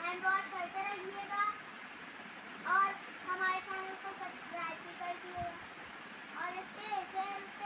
Hand wash करते रहिएगा और हमारे चैनल को सब्सक्राइब भी कर दिएगा और स्टे सेफ।